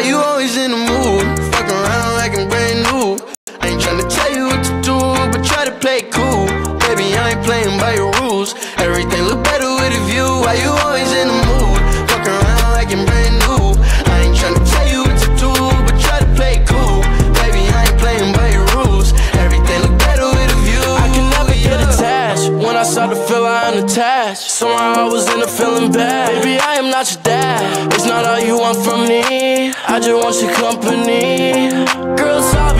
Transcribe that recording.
you always in the mood? Fuck around like I'm brand new. I ain't tryna tell you what to do, but try to play it cool. Baby, I ain't playing by your rules. Everything look better with a view. Why you always in the mood? Fuck around like I'm brand new. I ain't tryna tell you what to do, but try to play it cool. Baby, I ain't playing by your rules. Everything look better with a view. I can never get attached. When I start to feel I unattached, somehow I was in a feeling bad. Baby, I am not your dad. It's not all you want from me. I just want your company. Girls,